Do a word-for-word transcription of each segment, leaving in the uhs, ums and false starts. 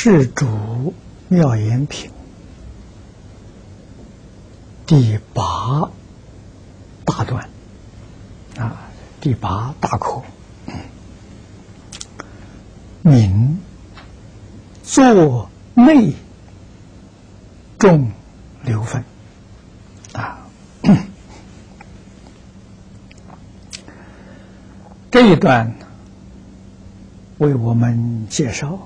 世主妙言品第八大段啊，第八大课，名作内众流分啊。这一段为我们介绍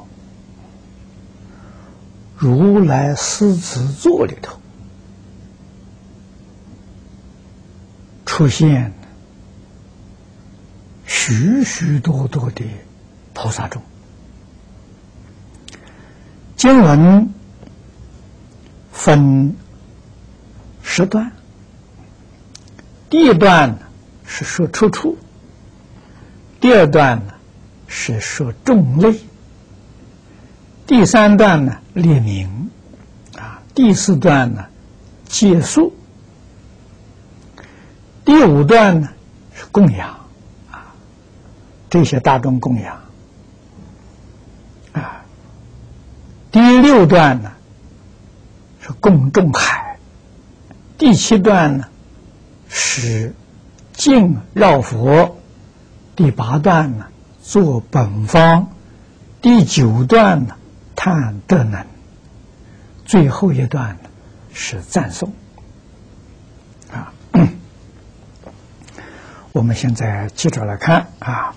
如来狮子座里头出现许许多多的菩萨众。经文分十段，第一段是说出处，第二段呢是说众类，第三段呢列名啊，第四段呢结束，第五段呢是供养啊，这些大众供养啊，第六段呢是供众海，第七段呢是敬绕佛，第八段呢做本方，第九段呢叹德能，最后一段呢是赞颂啊。我们现在接着来看啊。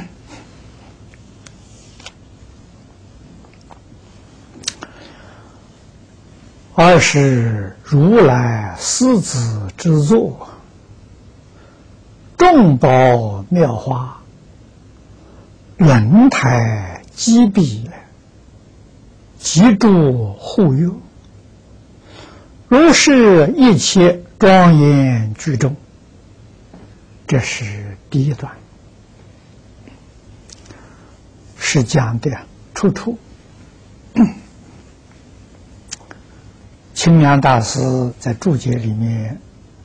二是如来狮子之座，众宝妙花，轮台积壁，集诸护佑，如是一切庄严具众。这是第一段，是讲的出处。清凉大师在注解里面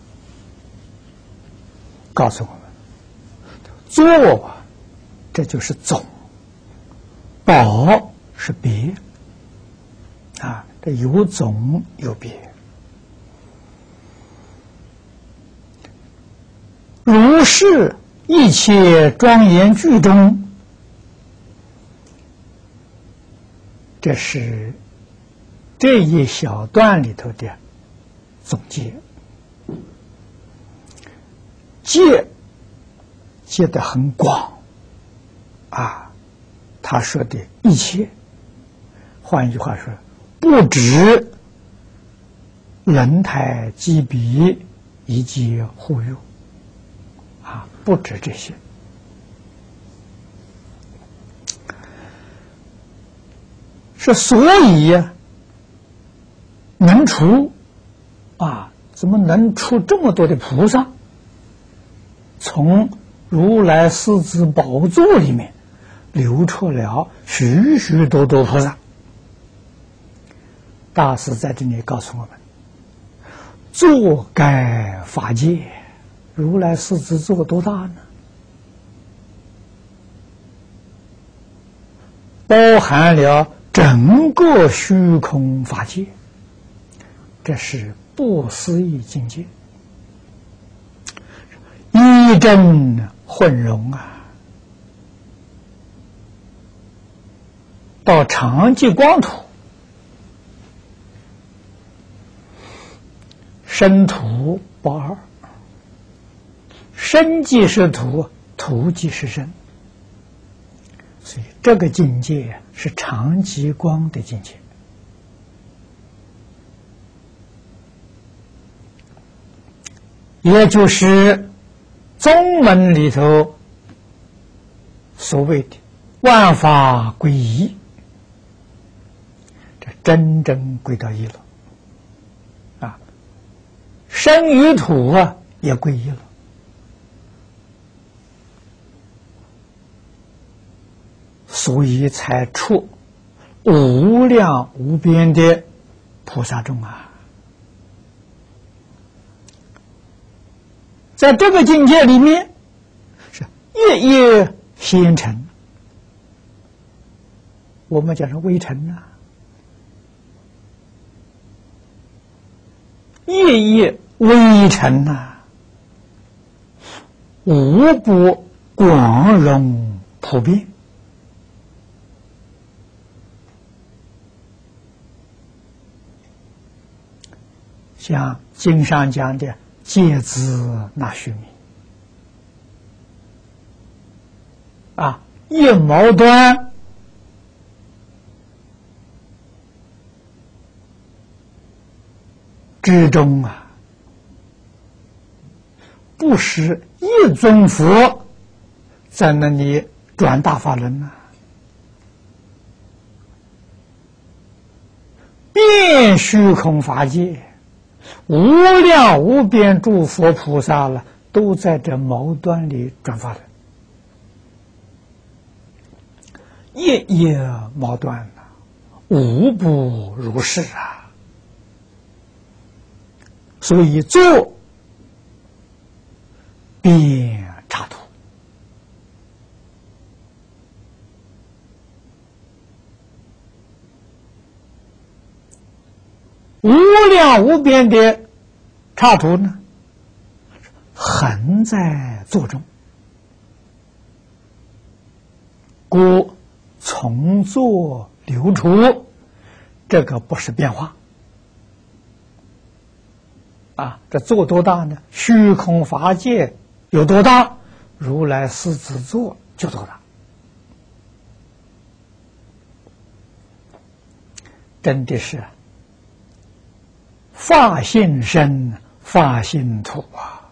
告诉我们，座这就是总，宝是别啊，这有总有别。如是一切庄严具中，这是这一小段里头的总结。界界得很广啊，他说的一切，换一句话说，不止轮台积壁以及护佑啊，不止这些。是所以呀，能出啊，怎么能出这么多的菩萨？从如来狮子宝座里面流出了许许多多菩萨。大师在这里告诉我们，座盖法界，如来狮子座多大呢？包含了整个虚空法界，这是不思议境界，一真混融啊！到常寂光土，身土不二，身即是土，土即是身，所以这个境界是常寂光的境界。也就是宗门里头所谓的万法归一，这真正归到一了啊！身与土啊也归一了，所以才出无量无边的菩萨众啊！在这个境界里面，是夜夜仙尘，我们讲是微尘呐、啊， 夜夜微尘呐，无不广容普遍。像经上讲的“芥子纳须弥”啊，一毛端之中啊，不是一尊佛在那里转大法轮啊，遍虚空法界。无量无边诸佛菩萨了，都在这毛端里转法轮，夜夜毛端呐，无不如是啊。所以做便插图，无量无边的插图呢，恒在座中，故从作流出，这个不是变化啊。这做多大呢？虚空法界有多大，如来狮子座就多大。真的是法性身，法性土啊！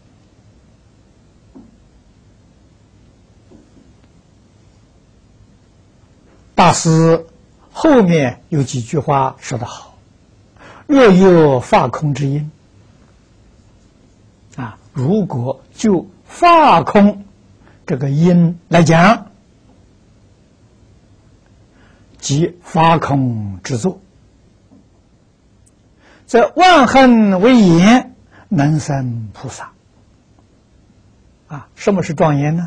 大师后面有几句话说得好：“若有法空之因，啊，如果就法空这个因来讲，即法空之作。”在万恨为言，能生菩萨。啊，什么是庄严呢？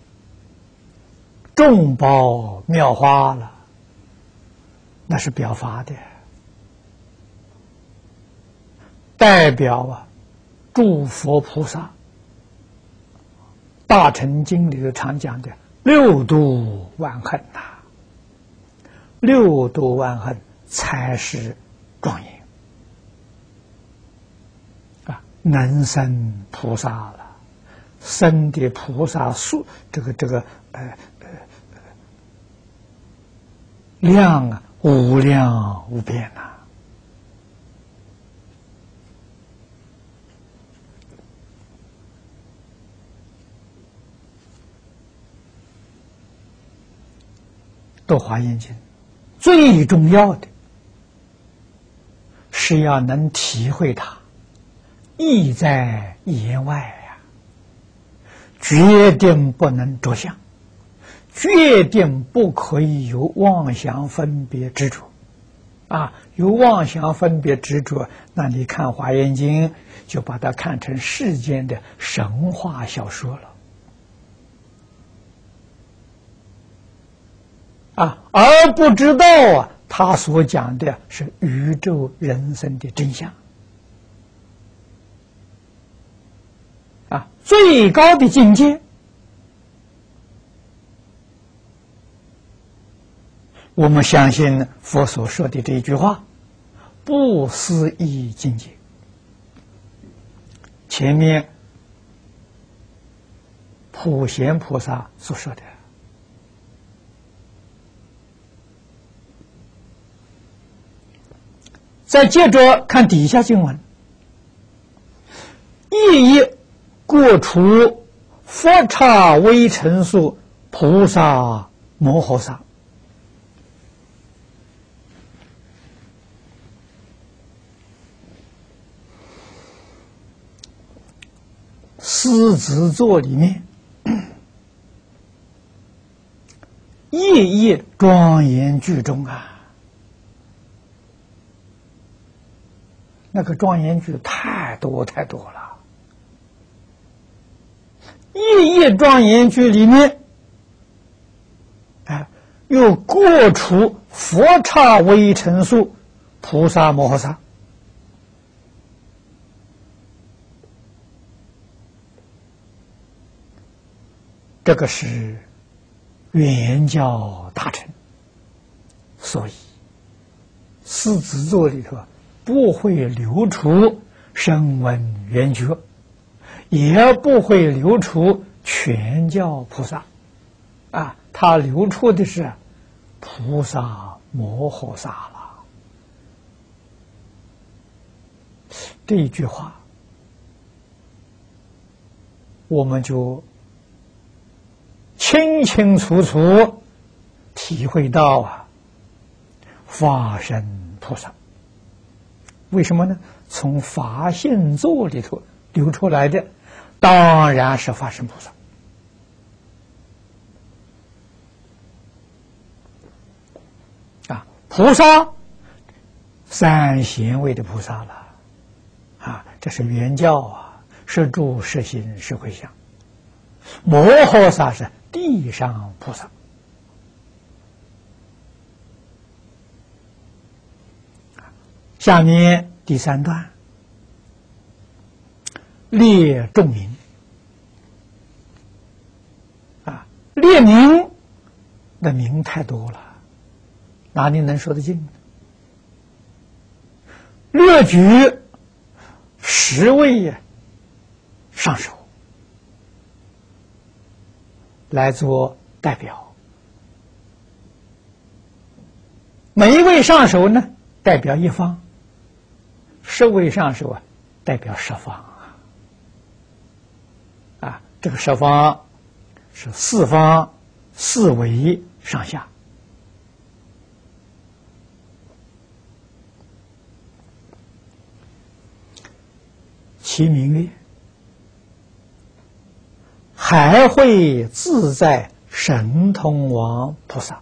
众宝妙花了，那是表法的，代表啊诸佛菩萨。大乘经里头常讲的六度万恨呐、啊，六度万恨才是庄严。能生菩萨了，生的菩萨数，这个这个呃呃量啊，无量无边呐、啊。读华严经，最重要的是要能体会它。意在言外呀、啊，决定不能着相，决定不可以有妄想分别执着，啊，有妄想分别执着，那你看《华严经》就把它看成世间的神话小说了，啊，而不知道啊，他所讲的是宇宙人生的真相。啊，最高的境界，我们相信佛所说的这一句话，不思议境界。前面普贤菩萨所说的，再接着看底下经文，意义过除佛刹微尘数菩萨摩诃萨，狮子座里面夜夜庄严剧中啊，那个庄严剧太多太多了。夜夜庄严剧里面，哎，又过除佛刹微尘数菩萨摩诃萨， 这个是圆教大乘，所以四子座里头不会流出声闻缘觉，也不会流出全教菩萨，啊，他流出的是菩萨摩诃萨了。这一句话，我们就清清楚楚体会到啊，法身菩萨。为什么呢？从法性座里头流出来的，当然是法身菩萨。啊，菩萨三贤位的菩萨了，啊，这是圆教啊，是住实心是回向。摩诃萨是地上菩萨。下面第三段列众名啊，列名的名太多了，哪里能说得尽呢？列举十位上首来做代表，每一位上首呢代表一方，十位上首啊代表十方啊，啊，这个十方是四方四维上下。其名曰海会自在神通王菩萨。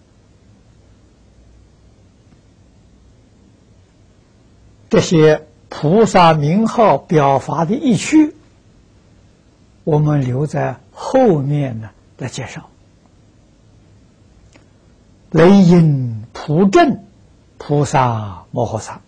这些菩萨名号表法的义趣，我们留在后面呢来介绍。雷音普正菩萨摩诃萨，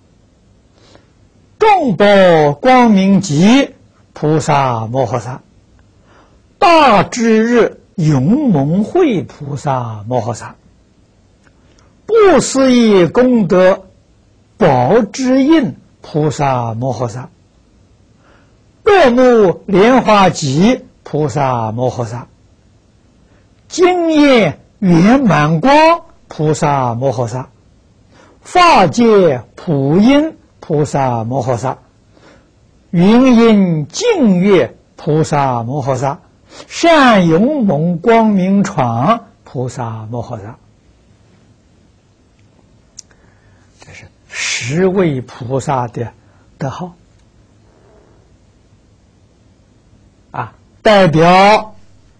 众宝光明极菩萨摩诃萨，大智日永蒙慧菩萨摩诃萨，不思议功德宝之印菩萨摩诃萨，乐目莲花集菩萨摩诃萨，经验圆满光菩萨摩诃萨，法界普音菩萨摩诃萨，云音净月菩萨摩诃萨，善勇猛光明闯菩萨摩诃萨。这是十位菩萨的德号啊，代表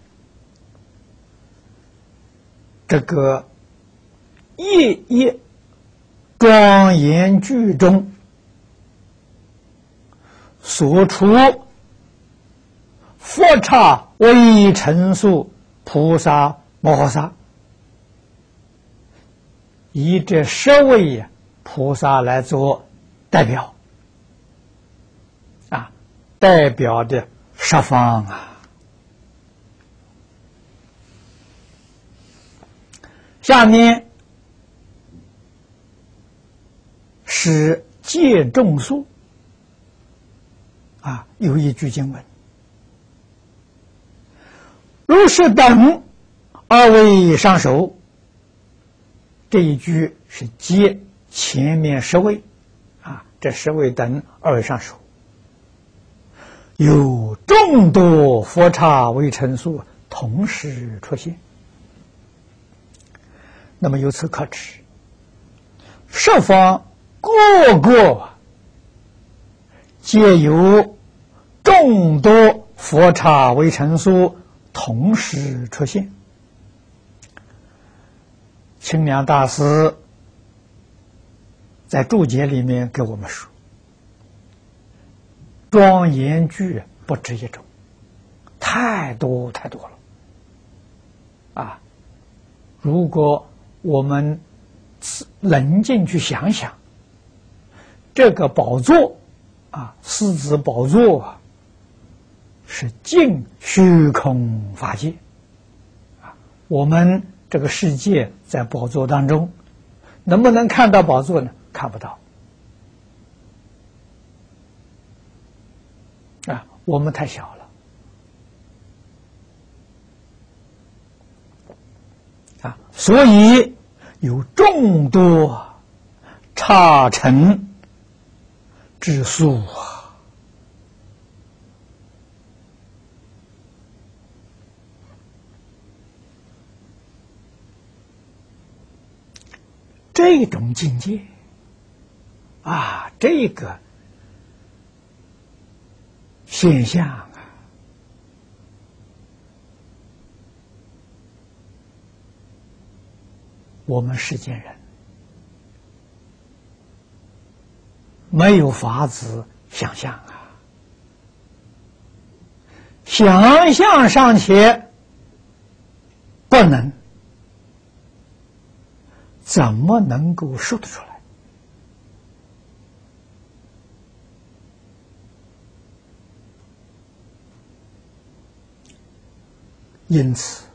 这个夜夜庄严句中所出佛刹微尘数菩萨摩诃萨，以这十位菩萨来做代表啊，代表的十方啊。下面是戒众数啊，有一句经文：如是等二位上首。这一句是接前面十位啊，这十位等二位上首，有众多佛刹微尘数同时出现。那么由此可知，十方个个皆有众多佛刹微尘数同时出现。清凉大师在注解里面给我们说，庄严句不止一种，太多太多了啊！如果我们冷静去想想，这个宝座啊，狮子宝座啊， 是净虚空法界啊。我们这个世界在宝座当中，能不能看到宝座呢？看不到啊，我们太小了啊，所以有众多刹尘之数啊。这种境界啊，这个现象啊，我们世间人没有法子想象啊，想象尚且不能，怎么能够说得出来？因此，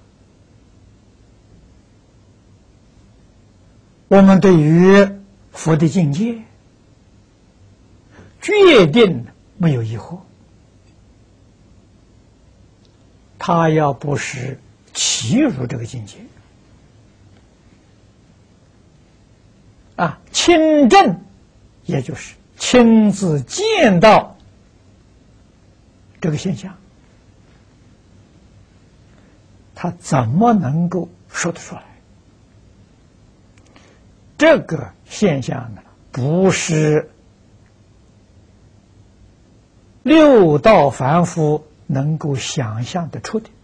我们对于佛的境界决定没有疑惑。他要不是欺辱这个境界啊，亲证，也就是亲自见到这个现象，他怎么能够说得出来？这个现象呢，不是六道凡夫能够想象得出的。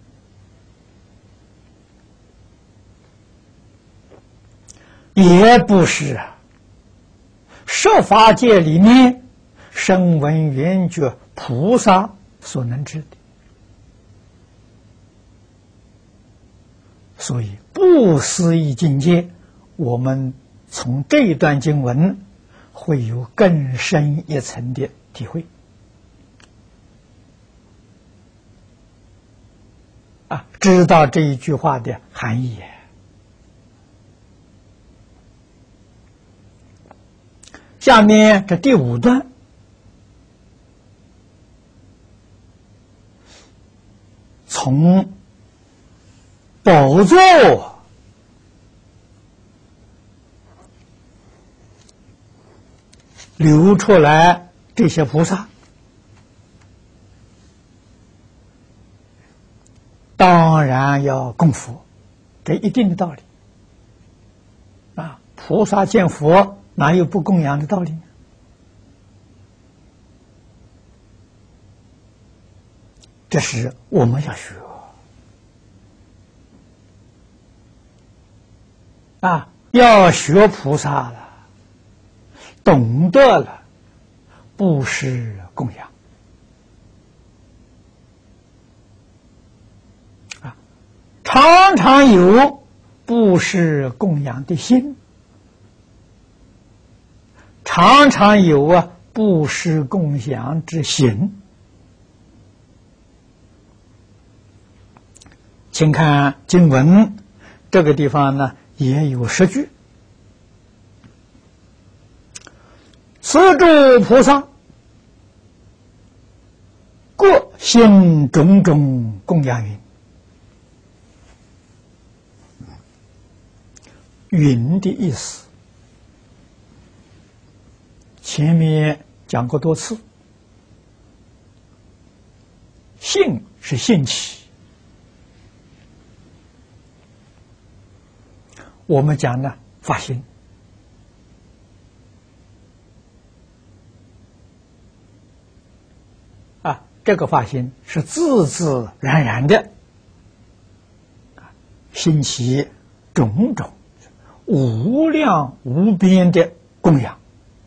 也不是设法界里面声闻缘觉菩萨所能知的。所以不思议境界，我们从这一段经文会有更深一层的体会啊，知道这一句话的含义。下面这第五段，从宝座流出来这些菩萨，当然要供佛，这一定的道理啊！菩萨见佛，哪有不供养的道理呢？这是我们要学啊，要学菩萨了，懂得了布施供养啊，常常有布施供养的心。常常有啊布施供养之行。请看经文这个地方呢，也有十句。此诸菩萨各行种种供养云。云的意思前面讲过多次，兴是兴起，我们讲呢发心啊，这个发心是自自然然的，兴起种种无量无边的供养。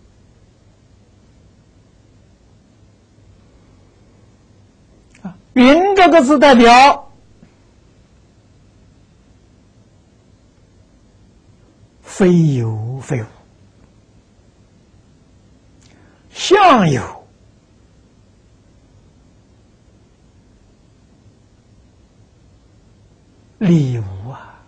云这个字代表非有非无，相有礼物啊！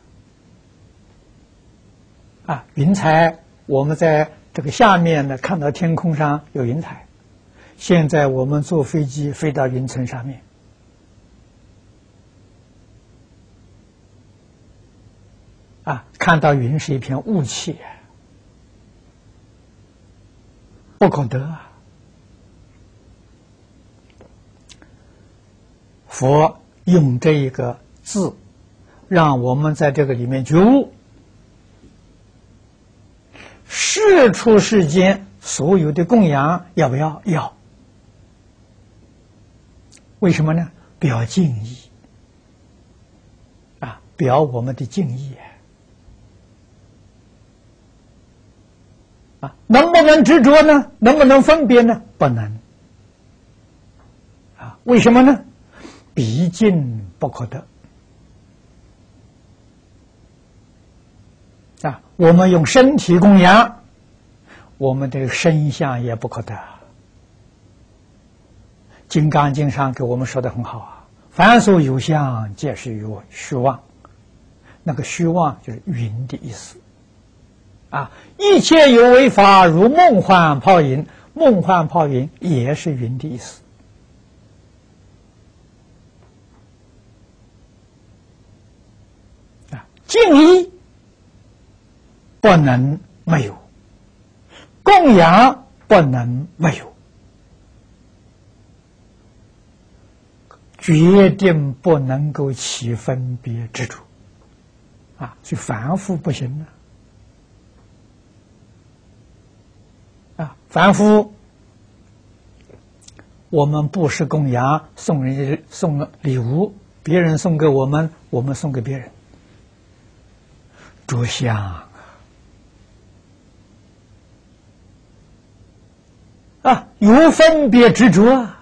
啊，云彩，我们在这个下面呢，看到天空上有云彩。现在我们坐飞机飞到云层上面，啊，看到云是一片雾气，不可得啊！佛用这一个字，让我们在这个里面觉悟，世出世间所有的供养要不要？要。为什么呢？表敬意啊，表我们的敬意啊。能不能执着呢？能不能分别呢？不能啊。为什么呢？毕竟不可得啊。我们用身体供养，我们的身相也不可得。《金刚经》上给我们说的很好啊，凡所有相，皆是虚虚妄。那个虚妄就是云的意思啊。一切有为法，如梦幻泡影，梦幻泡影也是云的意思啊。敬意不能没有，供养不能没有。决定不能够起分别执着啊，所以凡夫不行啊！啊，凡夫，我们布施供养，送人家送礼物，别人送给我们，我们送给别人，着相啊，有分别执着啊。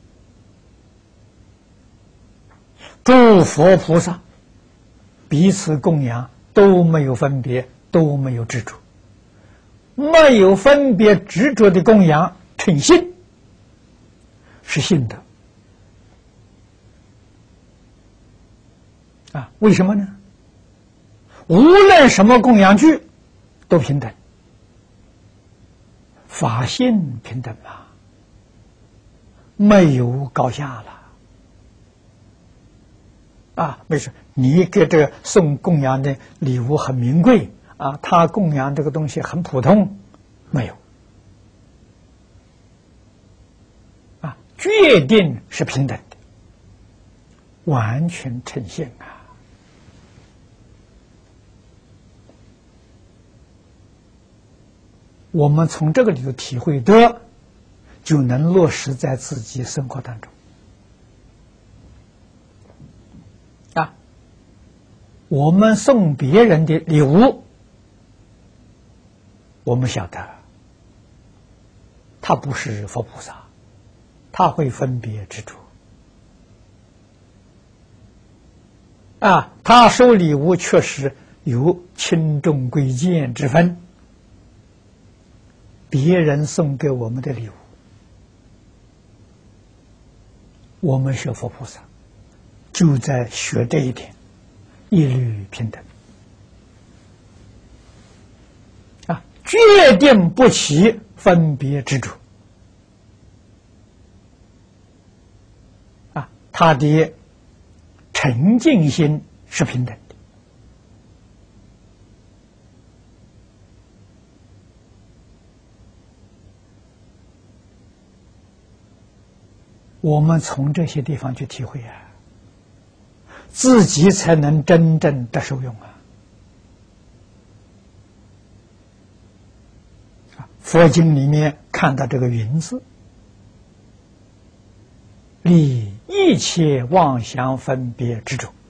诸佛菩萨彼此供养都没有分别，都没有执着，没有分别执着的供养称信，是信德啊。为什么呢？无论什么供养具都平等，法性平等嘛，没有高下了啊。没事，你给这个送供养的礼物很名贵啊，他供养这个东西很普通，没有啊，决定是平等的，完全呈现啊。我们从这个里头体会得，就能落实在自己生活当中啊。我们送别人的礼物，我们晓得他不是佛菩萨，他会分别执着啊。他收礼物确实有轻重贵贱之分，别人送给我们的礼物，我们学佛菩萨就在学这一点，一律平等啊，决定不起分别执着啊，他的沉静心是平等的。我们从这些地方去体会啊，自己才能真正的受用啊！佛经里面看到这个云字，离一切妄想分别执着，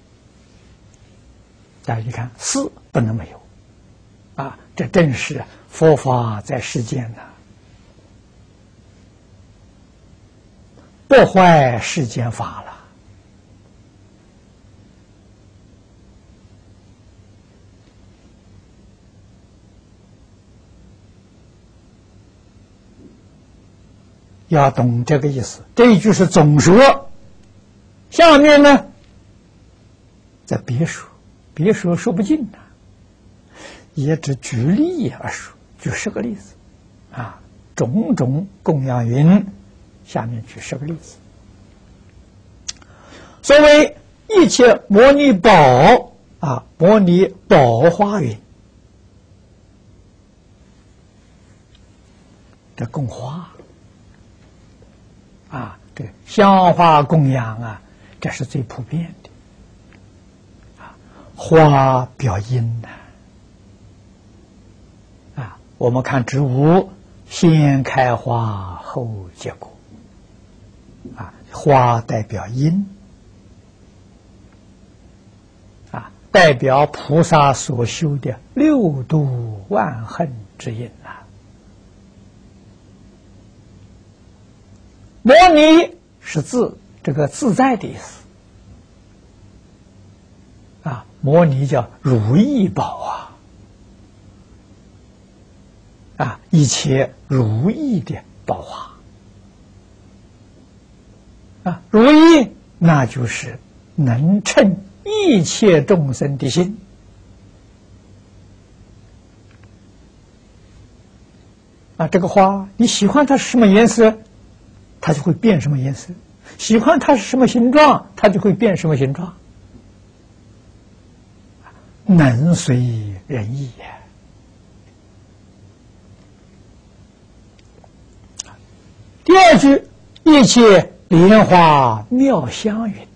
大家一看，是不能没有啊！这正是佛法在世间呢、啊。不坏世间法了，要懂这个意思。这一句是总说，下面呢在别说，别说说不尽呐，也只举例而说，举十个例子，啊，种种供养云，下面举十个例子。所谓一切摩尼宝啊，摩尼宝花云，这供花啊，这香花供养啊，这是最普遍的。啊，花表因呐，啊，我们看植物先开花后结果，啊，花代表因，啊，代表菩萨所修的六度万行之因呐。摩尼是自，这个自在的意思啊，摩尼叫如意宝啊，啊，一切如意的宝花啊，如意那就是能称一切众生的心啊，这个花你喜欢它是什么颜色，它就会变什么颜色；喜欢它是什么形状，它就会变什么形状。能随人意呀。第二句，一切莲花妙香云。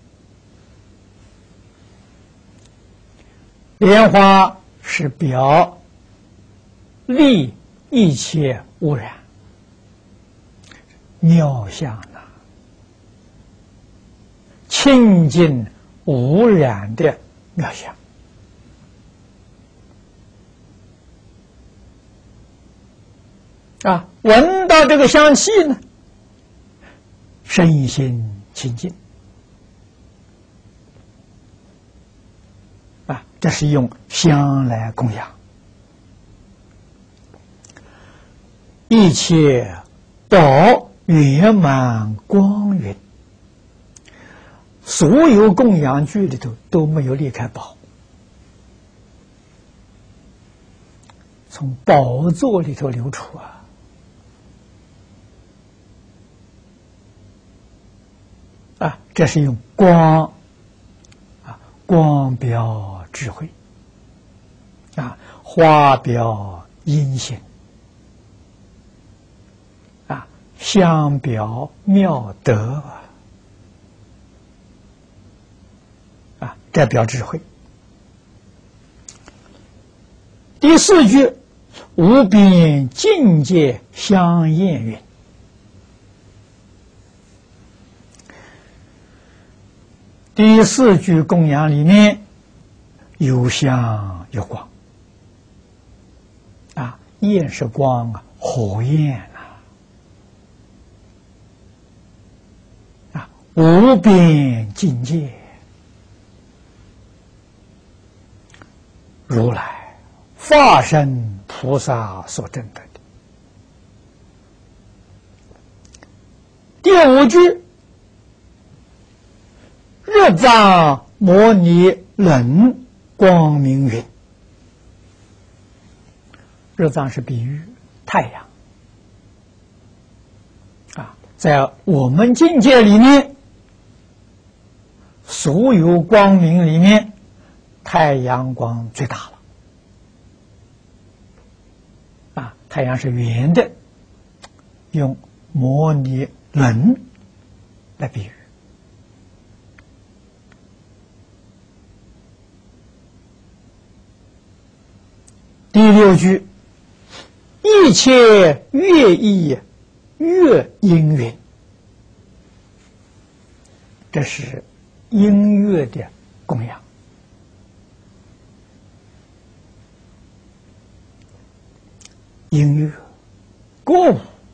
莲花是表利一切污染。妙相呐，清净无染的妙相啊！闻到这个香气呢，身心清净啊！这是用香来供养一切宝。圆满光云，所有供养具里头都没有离开宝，从宝座里头流出啊！啊，这是用光啊，光表智慧啊，花表阴性。香表妙德啊，代表智慧。第四句，无边境界香艳云。第四句供养里面有香有光啊，焰是光啊，火焰。无边境界，如来化身菩萨所证得的。第五句，日藏摩尼轮光明云。日藏是比喻太阳啊，在我们境界里面。所有光明里面，太阳光最大了。啊，太阳是圆的，用摩尼轮来比喻。第六句，一切乐意乐音云，这是音乐的供养。音乐歌舞，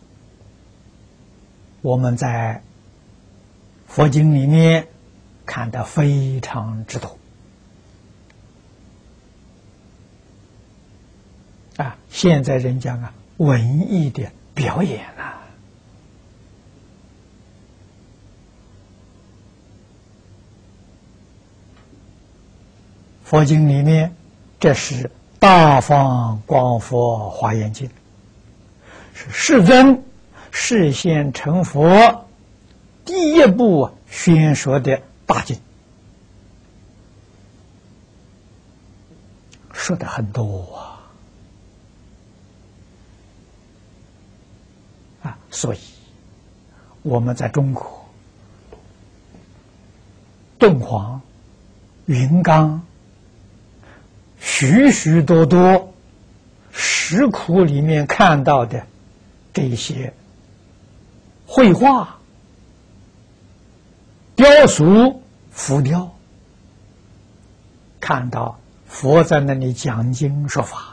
我们在佛经里面看得非常之多啊！现在人讲啊，文艺的表演啊， 佛经里面，这是大放光佛华严经，是世尊示现成佛第一部宣说的大经，说的很多啊。啊，所以我们在中国敦煌、云冈许许多多石窟里面看到的这些绘画、雕塑、浮雕，看到佛在那里讲经说法，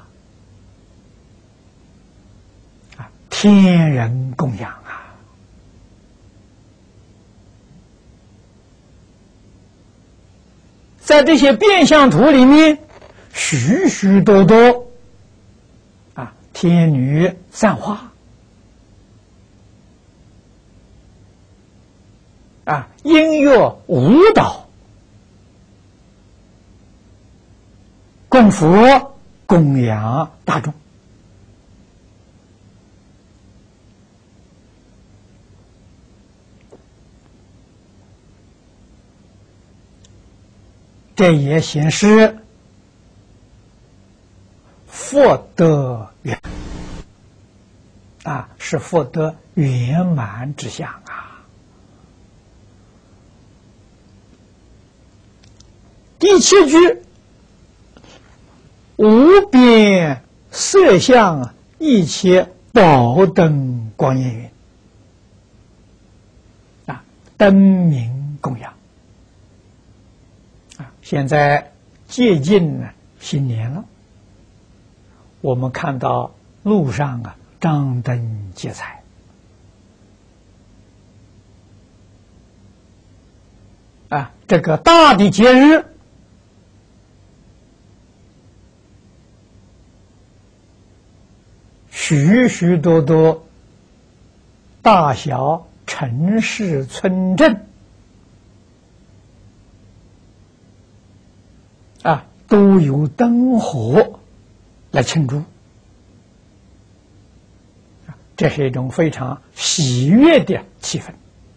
啊，天人供养啊！在这些变相图里面，许许多多啊，天女散花，啊，音乐舞蹈，供佛供养大众。这也显示福德圆啊，是福德圆满之相啊。第七句，无边色相一切宝灯光焰云啊，灯明供养。现在接近呢新年了，我们看到路上啊张灯结彩，啊，这个大的节日，许许多多大小城市村镇啊，都有灯火来庆祝，这是一种非常喜悦的气氛，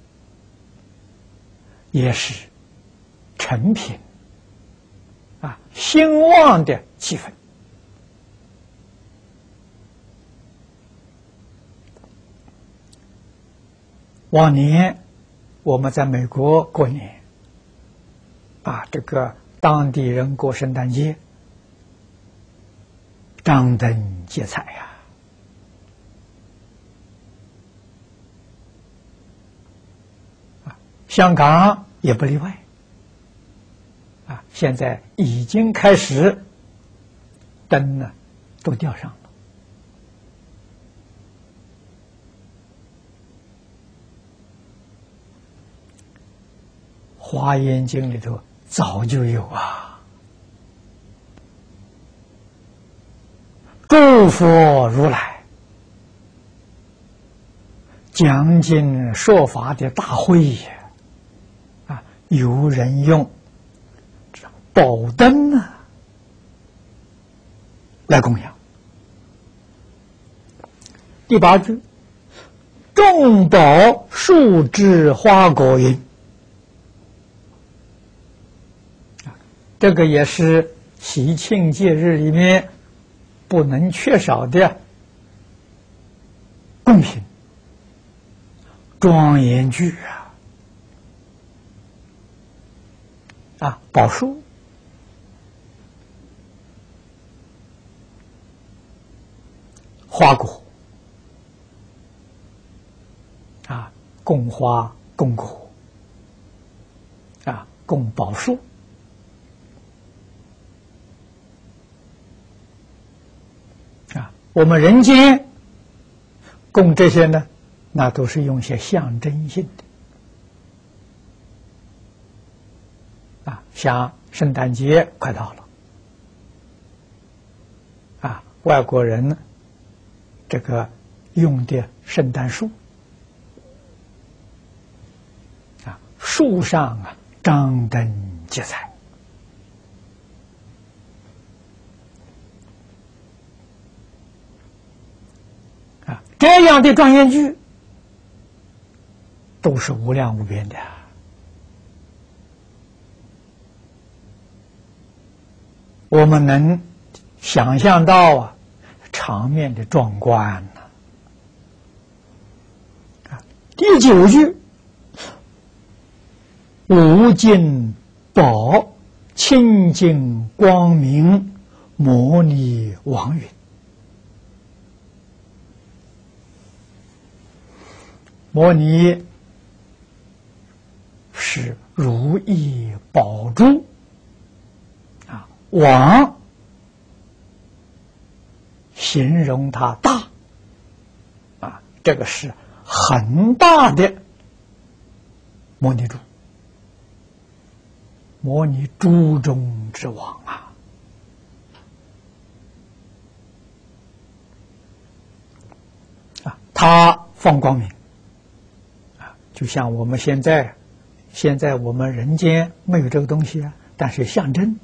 也是成品啊兴旺的气氛。往年我们在美国过年，啊，这个当地人过圣诞节，张灯结彩呀、啊！香港也不例外，啊，现在已经开始灯呢都吊上了。华严经里头早就有啊，诸佛如来讲经说法的大会啊，有人用宝灯啊来供养。第八句，众宝树枝花果云，这个也是喜庆节日里面不能缺少的贡品、庄严具啊！啊，宝树、花果啊，供花、供果啊，供宝树。我们人间供这些呢，那都是用些象征性的啊，像圣诞节快到了啊，外国人呢这个用的圣诞树啊，树上啊张灯结彩这样的庄严具都是无量无边的，我们能想象到啊，场面的壮观呐、啊！第九句，无尽宝清净光明摩尼王云。摩尼是如意宝珠啊，王形容它大啊，这个是很大的摩尼珠，摩尼珠中之王啊！啊，它放光明。就像我们现在，现在我们人间没有这个东西啊，但是象征，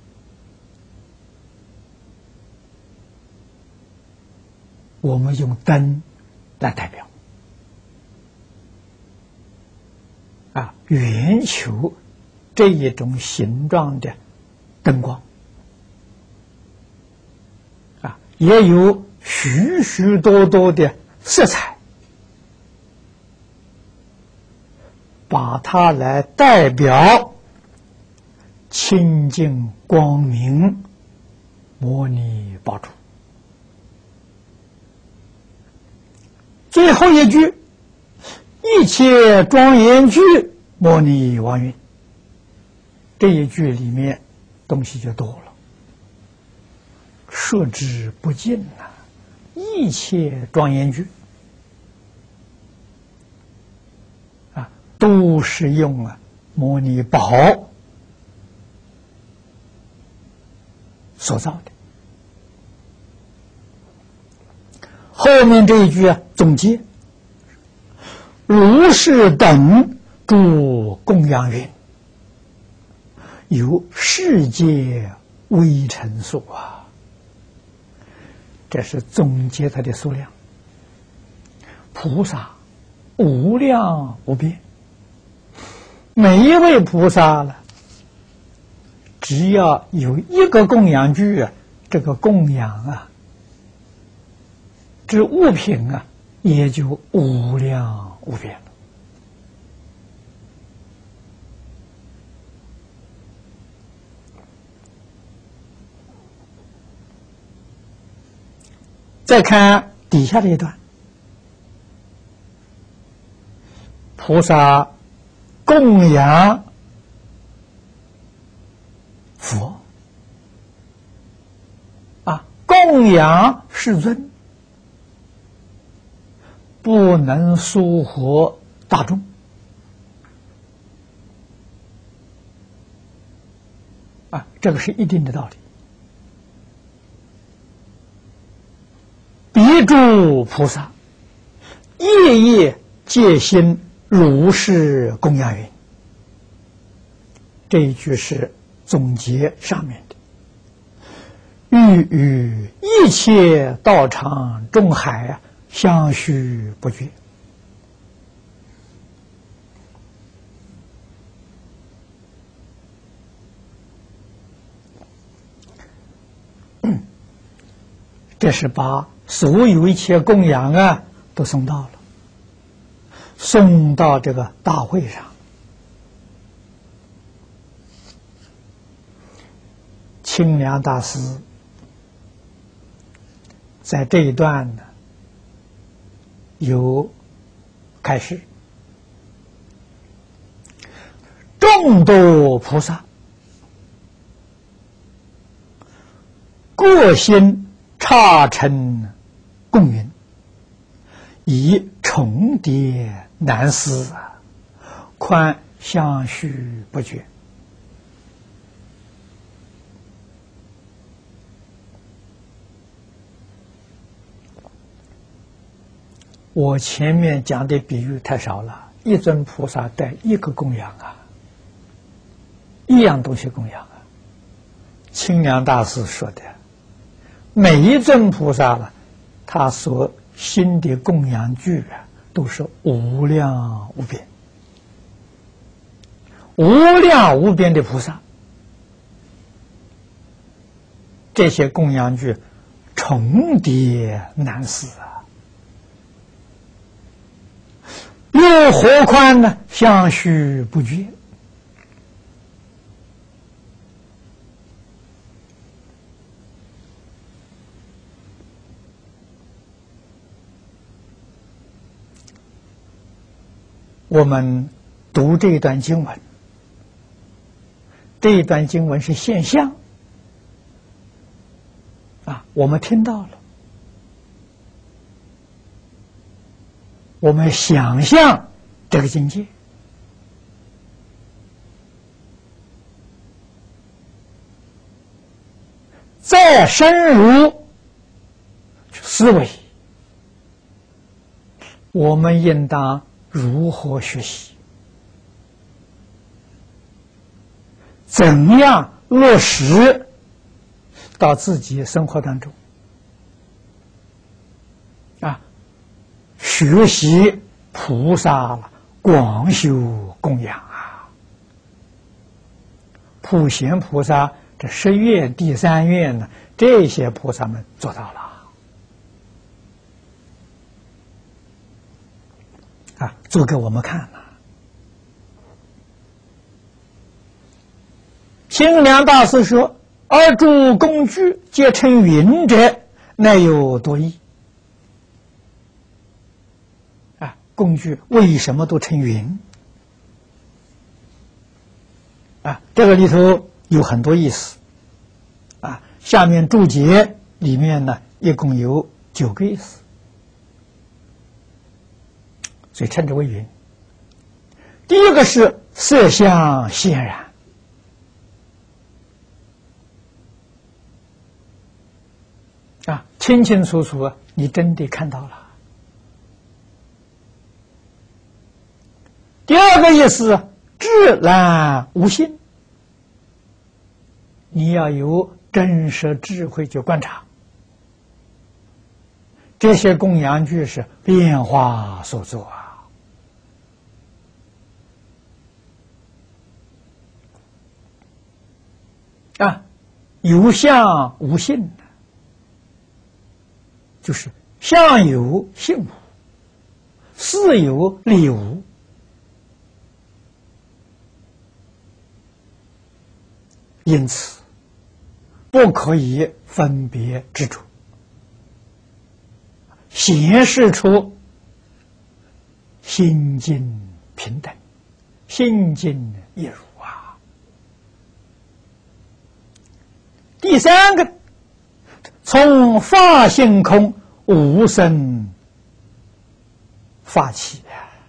我们用灯来代表啊，圆球这一种形状的灯光啊，也有许许多多的色彩。把它来代表清净光明摩尼宝珠。最后一句，一切庄严具摩尼王云，这一句里面东西就多了，摄之不尽啊！一切庄严具都是用啊摩尼宝所造的。后面这一句啊，总结：如是等诸供养云，有世界微尘数啊。这是总结它的数量，菩萨无量无边。每一位菩萨了，只要有一个供养具啊，这个供养啊，这物品啊，也就无量无边了。再看底下这一段，菩萨供养佛啊，供养世尊，不能疏忽大众啊，这个是一定的道理。彼诸菩萨夜夜戒心如是供养云，这一句是总结上面的。欲与一切道场众海相续不绝。这是把所有一切供养啊都送到了，送到这个大会上。清凉大师在这一段呢有开示，众多菩萨各心刹尘共云，以重叠难思，宽相续不绝。我前面讲的比喻太少了，一尊菩萨带一个供养啊，一样东西供养啊。清凉大师说的，每一尊菩萨了，他所新的供养具啊，都是无量无边、无量无边的菩萨。这些供养具重叠难思啊，又何况呢？相续不绝。我们读这一段经文，这一段经文是现象啊，我们听到了，我们想象这个境界，再深入思维，我们应当如何学习？怎样落实到自己生活当中？啊，学习菩萨广修供养啊！普贤菩萨这十愿、第三愿呢，这些菩萨们做到了。啊，做给我们看了。清凉大师说：“而诸工具皆成云者，乃有多异？”啊，工具为什么都成云？啊，这个里头有很多意思。啊，下面注解里面呢，一共有九个意思。所以称之为云。第一个是色相显然，啊，清清楚楚，你真的看到了。第二个意思，智然无心，你要有真实智慧去观察。这些供养具是变化所作啊。啊，有相无性，就是相有性无，事有理无。因此，不可以分别执着，显示出心境平等，心境一如。第三个，从法性空无生法起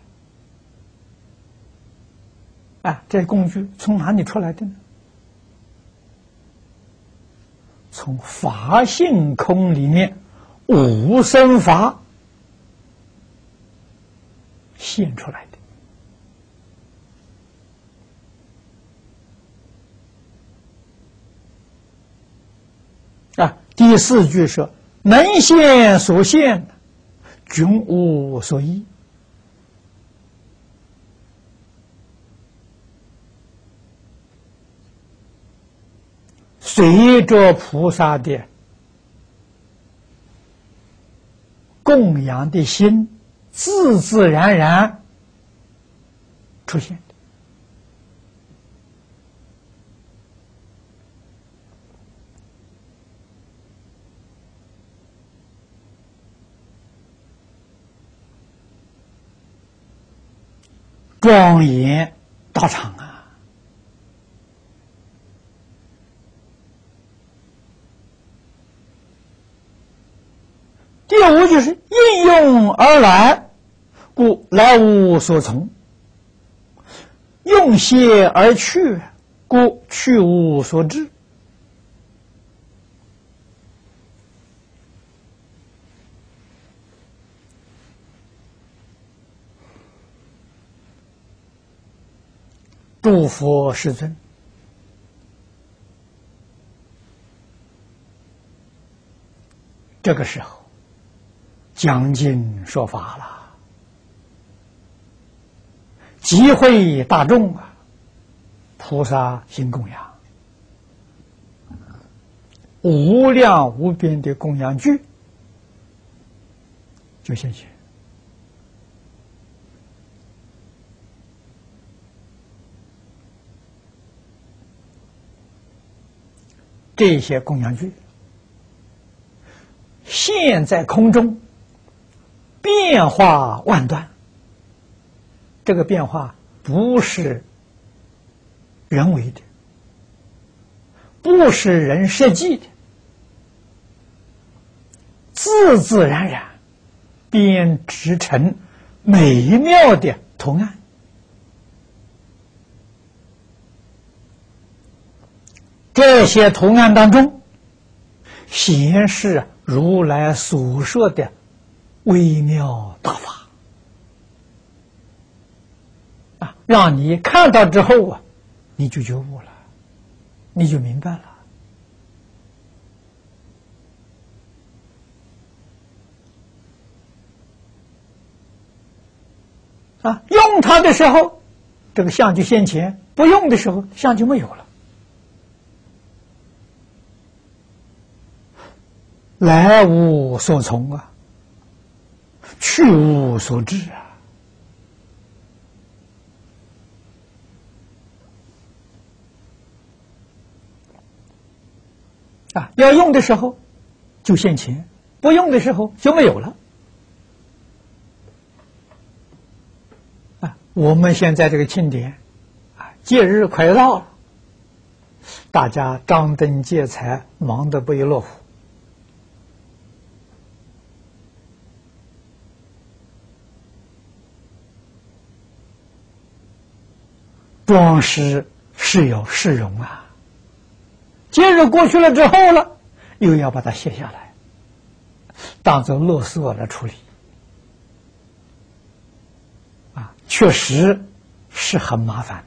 啊！这工具从哪里出来的呢？从法性空里面无生法现出来的。啊，第四句说：“能现所现，均无所依。”随着菩萨的供养的心，自自然然出现。庄严道场啊！第五就是应用而来，故来无所从；用谢而去，故去无所至。诸佛世尊这个时候讲经说法了，集会大众啊，菩萨行供养，无量无边的供养具就现前。这些供养具现在空中变化万端，这个变化不是人为的，不是人设计的，自自然然编织成美妙的图案。这些图案当中显示如来所说的微妙大法啊，让你看到之后啊，你就觉悟了，你就明白了啊。用它的时候，这个相就现前；不用的时候，相就没有了。来无所从啊，去无所至啊！啊，要用的时候就现前，不用的时候就没有了。啊，我们现在这个庆典啊，节日快要到了，大家张灯结彩，忙得不亦乐乎。装饰是有市容啊，节日过去了之后了，又要把它卸下来，当做垃圾来处理，啊，确实是很麻烦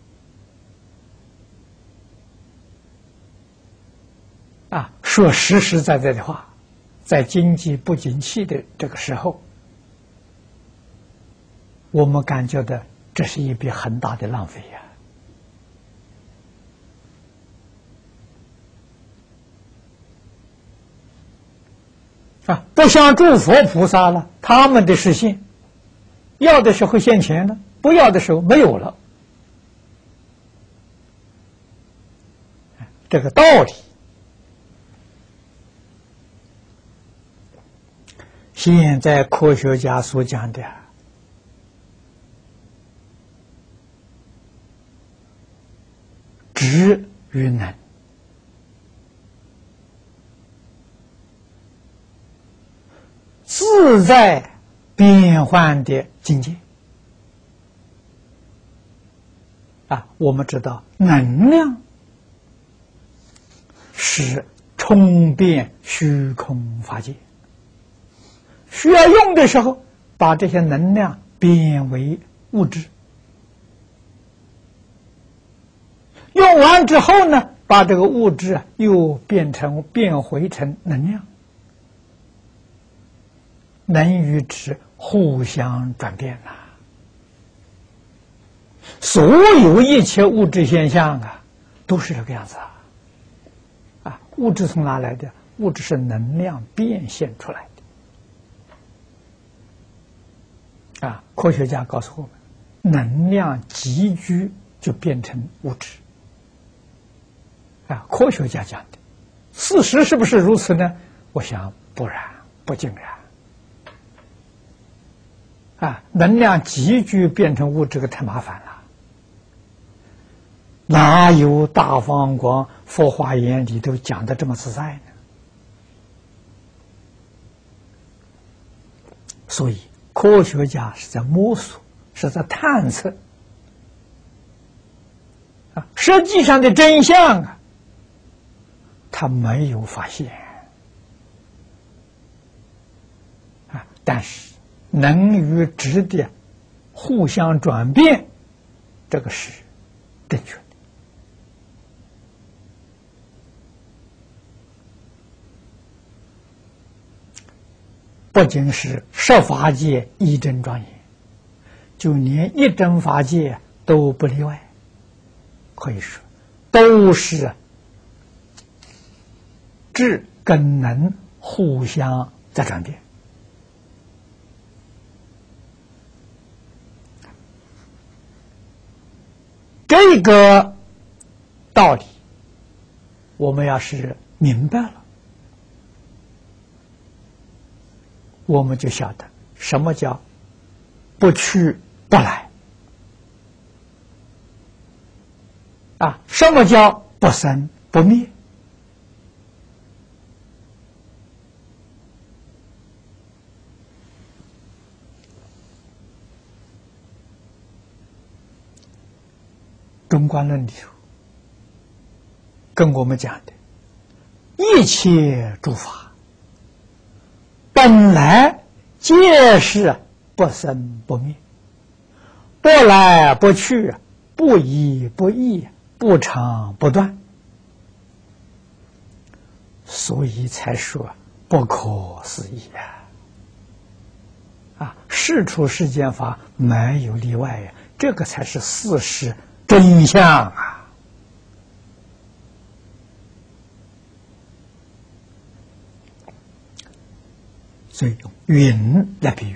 的。啊，说实实在在的话，在经济不景气的这个时候，我们感觉到这是一笔很大的浪费呀！啊，不像诸佛菩萨了，他们的实现，要的时候现钱了，不要的时候没有了。这个道理，现在科学家所讲的质与能，自在变换的境界啊！我们知道，能量是冲变虚空法界，需要用的时候，把这些能量变为物质。用完之后呢，把这个物质啊又变成变回成能量，能与质互相转变呐、啊。所有一切物质现象啊，都是这个样子啊。啊，物质从哪来的？物质是能量变现出来的。啊，科学家告诉我们，能量集聚就变成物质。啊，科学家讲的，事实是不是如此呢？我想不然，不尽然。啊，能量集聚变成物质，个太麻烦了。哪有大方广佛华严里头讲的这么自在呢？所以科学家是在摸索，是在探测。啊，实际上的真相啊，他没有发现啊，但是能与质的互相转变，这个是正确的。不不仅是十法界一真庄严，就连一真法界都不例外，可以说都是智跟能互相在转变。这个道理，我们要是明白了，我们就晓得什么叫不去不来啊，什么叫不生不灭。中观论里头跟我们讲的，一切诸法本来皆是不生不灭，不来不去，不依不异，不长不断，所以才说不可思议啊！啊，事出世间法没有例外呀，这个才是事实真相啊！所以用云来比喻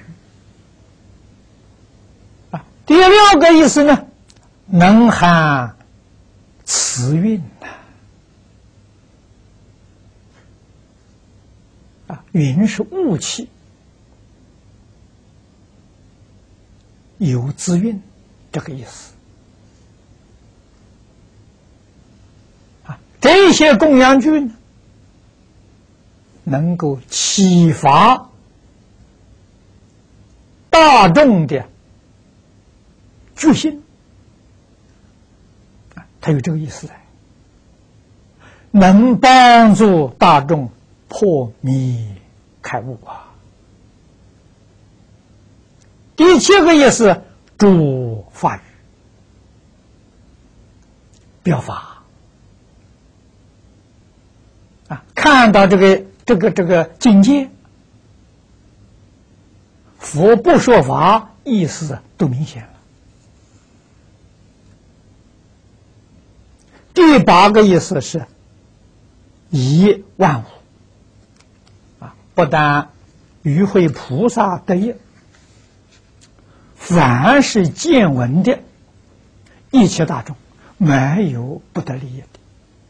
啊。第六个意思呢，能含慈运呐啊，云是雾气，有滋韵这个意思。这些供养句呢，能够启发大众的觉心，它有这个意思来，能帮助大众破迷开悟啊。第七个意思，诸法语表法。啊，看到这个这个这个境界，佛不说法，意思都明显了。第八个意思是以万物啊，不但与会菩萨得益，凡是见闻的一切大众，没有不得利益的。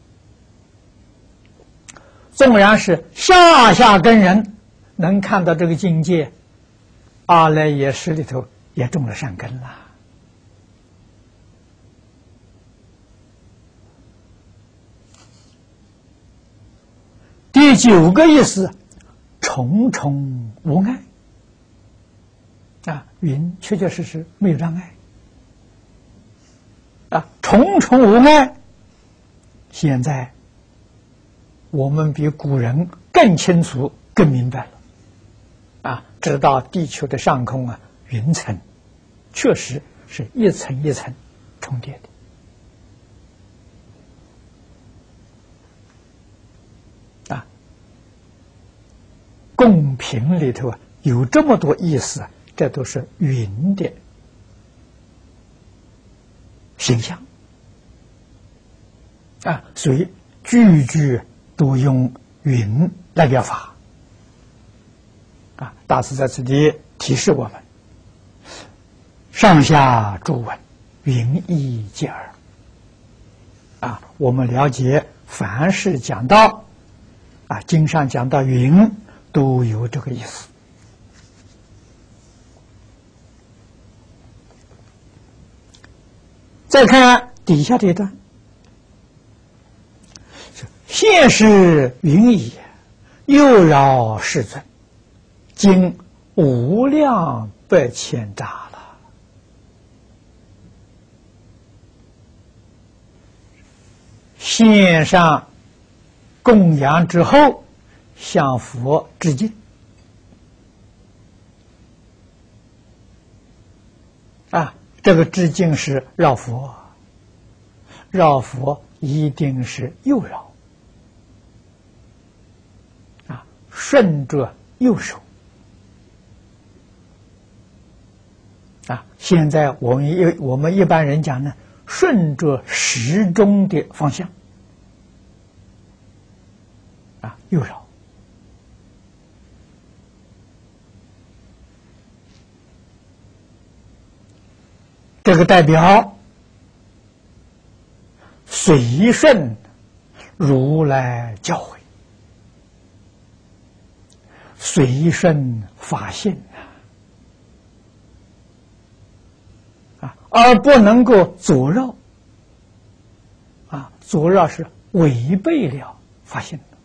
纵然是下下根人能看到这个境界，阿赖耶识里头也种了善根了。第九个意思，重重无碍啊，云确确实实没有障碍啊，重重无碍。现在我们比古人更清楚、更明白了，啊，知道地球的上空啊，云层确实是一层一层重叠的，啊，供品里头啊有这么多意思，这都是云的形象，啊，所以句句都用云来表法啊！大师在这里提示我们：上下诸文，云意皆耳。啊，我们了解凡是讲到啊，经上讲到云，都有这个意思。再看底下这一段。现是云也，又饶世尊，经无量百千匝了。献上供养之后，向佛致敬。啊，这个致敬是绕佛，绕佛一定是右绕。顺着右手， 啊，现在我们一我们一般人讲呢，顺着时钟的方向啊，右绕。这个代表随顺如来教诲，随顺法性啊，而不能够左绕啊，左绕是违背了法性的，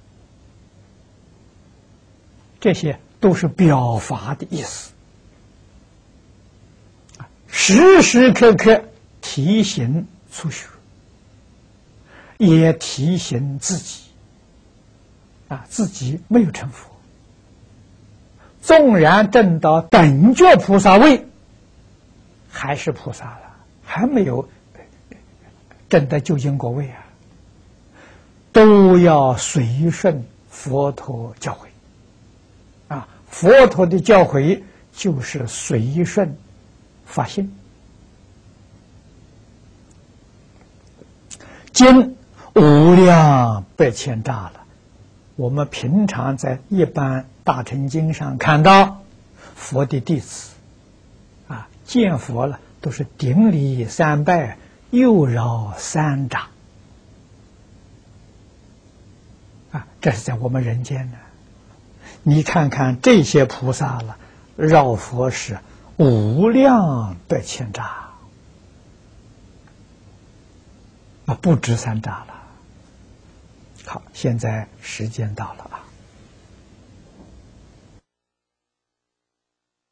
这些都是表法的意思。时时刻刻提醒初学，也提醒自己啊，自己没有成佛，纵然证到等觉菩萨位，还是菩萨了，还没有证得究竟果位啊，都要随顺佛陀教诲啊，佛陀的教诲就是随顺法性。经无量百千刹了，我们平常在一般大乘经上看到佛的弟子啊，见佛了都是顶礼三拜，右绕三匝啊，这是在我们人间呢。你看看这些菩萨了，绕佛是无量百千匝啊，不止三匝了。好，现在时间到了啊。